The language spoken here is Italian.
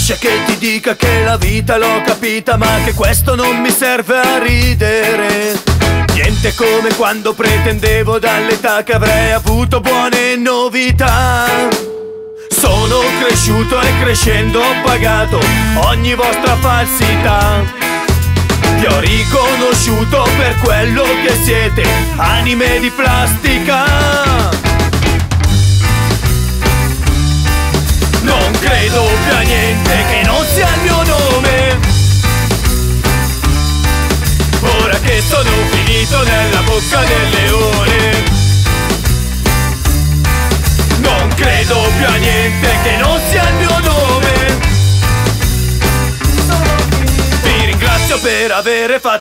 Lascia che ti dica che la vita l'ho capita, ma che questo non mi serve a ridere. Niente come quando pretendevo dall'età che avrei avuto buone novità. Sono cresciuto e crescendo ho pagato ogni vostra falsità. Vi ho riconosciuto per quello che siete, anime di plastica. Non credo più a niente che non sia il mio nome. Ora che sono finito nella bocca del leone. Non credo più a niente che non sia il mio nome. Vi ringrazio per aver fatto